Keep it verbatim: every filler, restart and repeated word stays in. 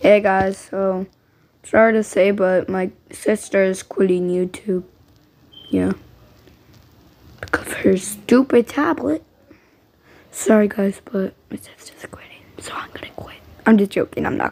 Hey guys, so sorry to say, but my sister is quitting YouTube. Yeah. Because of her stupid tablet. Sorry guys, but my sister's quitting, so I'm gonna quit. I'm just joking, I'm not